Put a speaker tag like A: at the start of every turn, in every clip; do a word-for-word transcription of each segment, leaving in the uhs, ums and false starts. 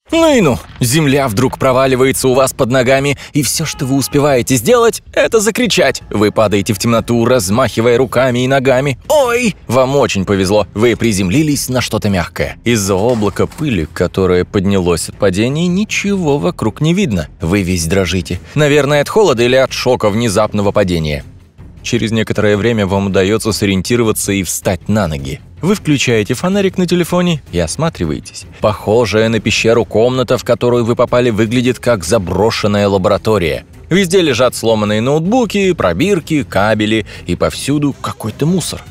A: Ну и ну, земля вдруг проваливается у вас под ногами, и все, что вы успеваете сделать, это закричать. Вы падаете в темноту, размахивая руками и ногами. Ой! Вам очень повезло, вы приземлились на что-то мягкое. Из-за облака пыли, которое поднялось от падения, ничего вокруг не видно. Вы весь дрожите. Наверное, от холода или от шока внезапного падения. Через некоторое время вам удается сориентироваться и встать на ноги. Вы включаете фонарик на телефоне и осматриваетесь. Похожая на пещеру комната, в которую вы попали, выглядит как заброшенная лаборатория. Везде лежат сломанные ноутбуки, пробирки, кабели и повсюду какой-то мусор.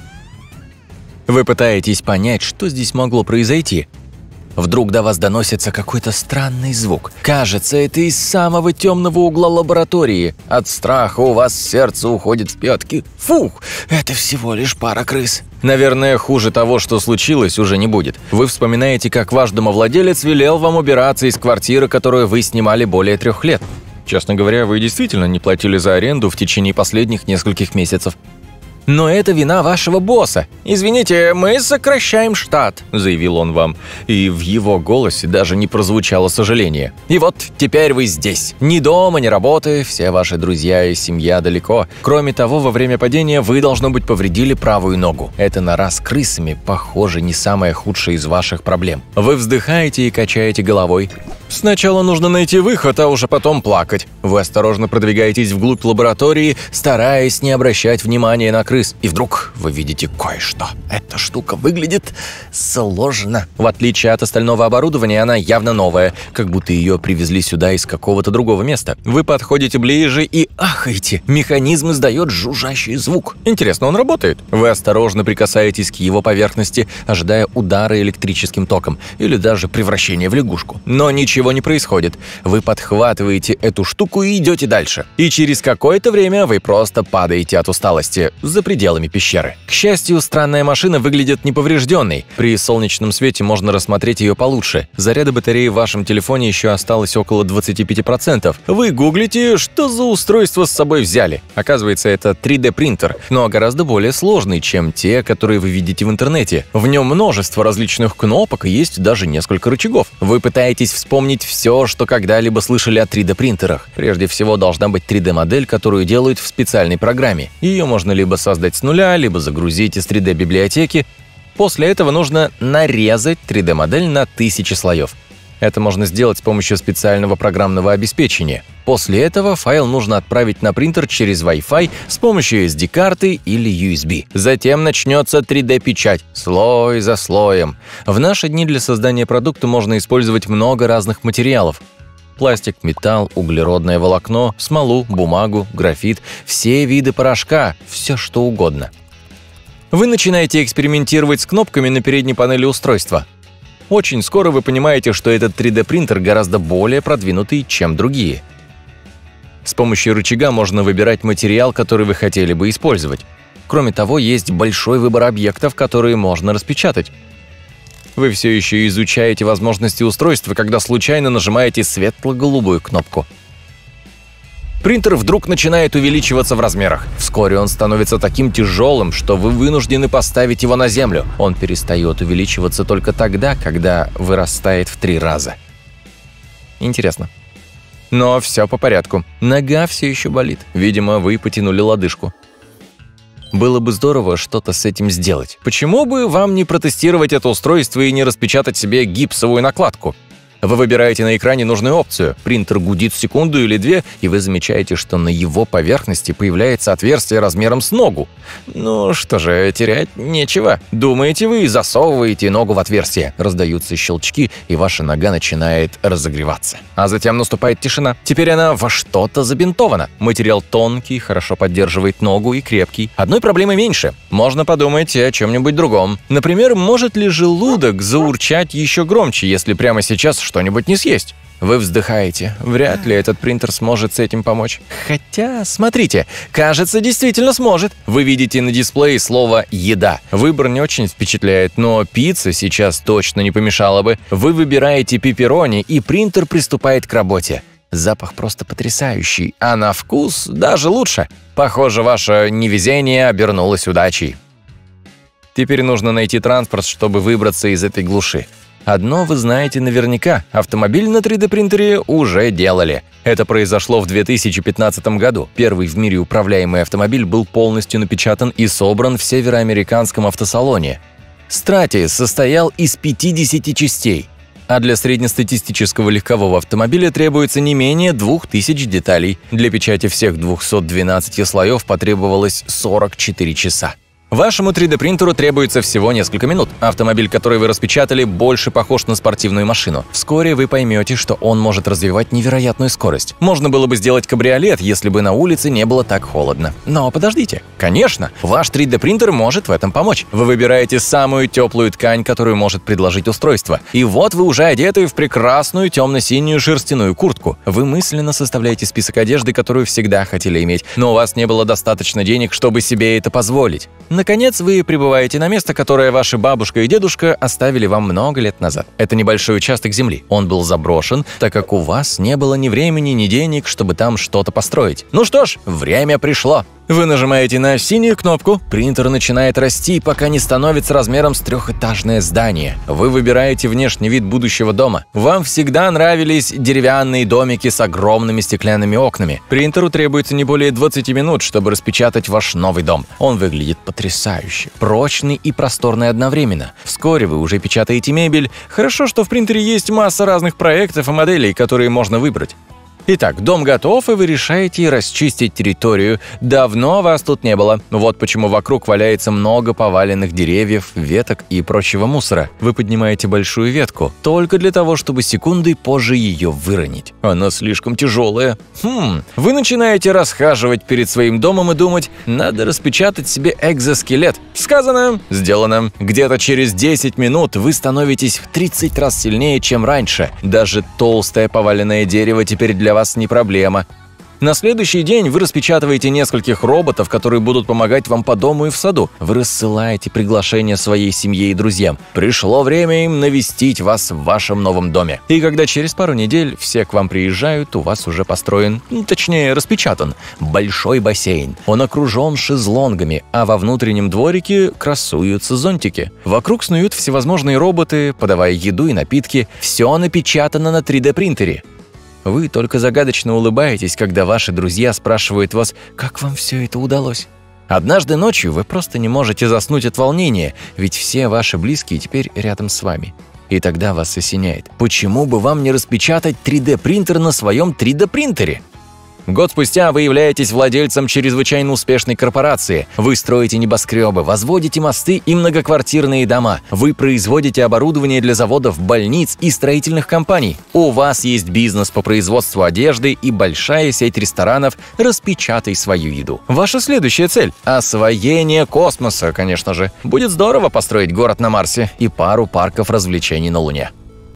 A: Вы пытаетесь понять, что здесь могло произойти. Вдруг до вас доносится какой-то странный звук. Кажется, это из самого темного угла лаборатории. От страха у вас сердце уходит в пятки. Фух, это всего лишь пара крыс. Наверное, хуже того, что случилось, уже не будет. Вы вспоминаете, как ваш домовладелец велел вам убираться из квартиры, которую вы снимали более трех лет. Честно говоря, вы действительно не платили за аренду в течение последних нескольких месяцев. Но это вина вашего босса. «Извините, мы сокращаем штат», — заявил он вам. И в его голосе даже не прозвучало сожаление. И вот теперь вы здесь. Ни дома, ни работы, все ваши друзья и семья далеко. Кроме того, во время падения вы, должно быть, повредили правую ногу. Эта нора с крысами, похоже, не самая худшая из ваших проблем. Вы вздыхаете и качаете головой. Сначала нужно найти выход, а уже потом плакать. Вы осторожно продвигаетесь вглубь лаборатории, стараясь не обращать внимания на крыс. И вдруг вы видите кое-что. Эта штука выглядит сложно. В отличие от остального оборудования, она явно новая, как будто ее привезли сюда из какого-то другого места. Вы подходите ближе и ахаете. Механизм издает жужжащий звук. Интересно, он работает? Вы осторожно прикасаетесь к его поверхности, ожидая удара электрическим током или даже превращения в лягушку. Но ничего Ничего не происходит. Вы подхватываете эту штуку и идете дальше. И через какое-то время вы просто падаете от усталости за пределами пещеры. К счастью, странная машина выглядит неповрежденной. При солнечном свете можно рассмотреть ее получше. Заряда батареи в вашем телефоне еще осталось около двадцати пяти процентов. Вы гуглите, что за устройство с собой взяли. Оказывается, это три дэ принтер, но гораздо более сложный, чем те, которые вы видите в интернете. В нем множество различных кнопок и есть даже несколько рычагов. Вы пытаетесь вспомнить все, что когда-либо слышали о три дэ принтерах. Прежде всего, должна быть три дэ модель, которую делают в специальной программе. Ее можно либо создать с нуля, либо загрузить из три дэ библиотеки. После этого нужно нарезать три дэ модель на тысячи слоев. Это можно сделать с помощью специального программного обеспечения. После этого файл нужно отправить на принтер через Wi-Fi с помощью эс ди-карты или ю эс би. Затем начнется три дэ-печать, слой за слоем. В наши дни для создания продукта можно использовать много разных материалов. Пластик, металл, углеродное волокно, смолу, бумагу, графит, все виды порошка, все что угодно. Вы начинаете экспериментировать с кнопками на передней панели устройства. Очень скоро вы понимаете, что этот три дэ принтер гораздо более продвинутый, чем другие. С помощью рычага можно выбирать материал, который вы хотели бы использовать. Кроме того, есть большой выбор объектов, которые можно распечатать. Вы все еще изучаете возможности устройства, когда случайно нажимаете светло-голубую кнопку. Принтер вдруг начинает увеличиваться в размерах. Вскоре он становится таким тяжелым, что вы вынуждены поставить его на землю. Он перестает увеличиваться только тогда, когда вырастает в три раза. Интересно. Но все по порядку. Нога все еще болит. Видимо, вы потянули лодыжку. Было бы здорово что-то с этим сделать. Почему бы вам не протестировать это устройство и не распечатать себе гипсовую накладку? Вы выбираете на экране нужную опцию. Принтер гудит секунду или две, и вы замечаете, что на его поверхности появляется отверстие размером с ногу. Ну что же, терять нечего. Думаете вы, засовываете ногу в отверстие. Раздаются щелчки, и ваша нога начинает разогреваться. А затем наступает тишина. Теперь она во что-то забинтована. Материал тонкий, хорошо поддерживает ногу и крепкий. Одной проблемы меньше. Можно подумать о чем-нибудь другом. Например, может ли желудок заурчать еще громче, если прямо сейчас что-нибудь не съесть? Вы вздыхаете. Вряд ли этот принтер сможет с этим помочь. Хотя, смотрите, кажется, действительно сможет. Вы видите на дисплее слово «еда». Выбор не очень впечатляет, но пицца сейчас точно не помешала бы. Вы выбираете пепперони, и принтер приступает к работе. Запах просто потрясающий, а на вкус даже лучше. Похоже, ваше невезение обернулось удачей. Теперь нужно найти транспорт, чтобы выбраться из этой глуши. Одно вы знаете наверняка – автомобиль на три дэ принтере уже делали. Это произошло в две тысячи пятнадцатом году. Первый в мире управляемый автомобиль был полностью напечатан и собран в североамериканском автосалоне. Стратис состоял из пятидесяти частей, а для среднестатистического легкового автомобиля требуется не менее двух тысяч деталей. Для печати всех двухсот двенадцати слоев потребовалось сорок четыре часа. Вашему три дэ принтеру требуется всего несколько минут. Автомобиль, который вы распечатали, больше похож на спортивную машину. Вскоре вы поймете, что он может развивать невероятную скорость. Можно было бы сделать кабриолет, если бы на улице не было так холодно. Но подождите. Конечно, ваш три дэ принтер может в этом помочь. Вы выбираете самую теплую ткань, которую может предложить устройство. И вот вы уже одеты в прекрасную темно-синюю шерстяную куртку. Вы мысленно составляете список одежды, которую всегда хотели иметь, но у вас не было достаточно денег, чтобы себе это позволить. Наконец, вы прибываете на место, которое ваши бабушка и дедушка оставили вам много лет назад. Это небольшой участок земли. Он был заброшен, так как у вас не было ни времени, ни денег, чтобы там что-то построить. Ну что ж, время пришло. Вы нажимаете на синюю кнопку, принтер начинает расти, пока не становится размером с трехэтажное здание. Вы выбираете внешний вид будущего дома. Вам всегда нравились деревянные домики с огромными стеклянными окнами. Принтеру требуется не более двадцати минут, чтобы распечатать ваш новый дом. Он выглядит потрясающе, прочный и просторный одновременно. Вскоре вы уже печатаете мебель. Хорошо, что в принтере есть масса разных проектов и моделей, которые можно выбрать. Итак, дом готов, и вы решаете расчистить территорию. Давно вас тут не было. Вот почему вокруг валяется много поваленных деревьев, веток и прочего мусора. Вы поднимаете большую ветку только для того, чтобы секундой позже ее выронить. Она слишком тяжелая. Хм. Вы начинаете расхаживать перед своим домом и думать, надо распечатать себе экзоскелет. Сказано, сделано. Где-то через десять минут вы становитесь в тридцать раз сильнее, чем раньше. Даже толстое поваленное дерево теперь для вас не проблема. На следующий день вы распечатываете нескольких роботов, которые будут помогать вам по дому и в саду. Вы рассылаете приглашения своей семье и друзьям. Пришло время им навестить вас в вашем новом доме. И когда через пару недель все к вам приезжают, у вас уже построен, точнее распечатан, большой бассейн. Он окружен шезлонгами, а во внутреннем дворике красуются зонтики. Вокруг снуют всевозможные роботы, подавая еду и напитки. Все напечатано на три дэ принтере. Вы только загадочно улыбаетесь, когда ваши друзья спрашивают вас, как вам все это удалось. Однажды ночью вы просто не можете заснуть от волнения, ведь все ваши близкие теперь рядом с вами. И тогда вас осеняет. Почему бы вам не распечатать три дэ принтер на своем три дэ принтере? Год спустя вы являетесь владельцем чрезвычайно успешной корпорации. Вы строите небоскребы, возводите мосты и многоквартирные дома. Вы производите оборудование для заводов, больниц и строительных компаний. У вас есть бизнес по производству одежды и большая сеть ресторанов «Распечатай свою еду». Ваша следующая цель – освоение космоса, конечно же. Будет здорово построить город на Марсе и пару парков развлечений на Луне.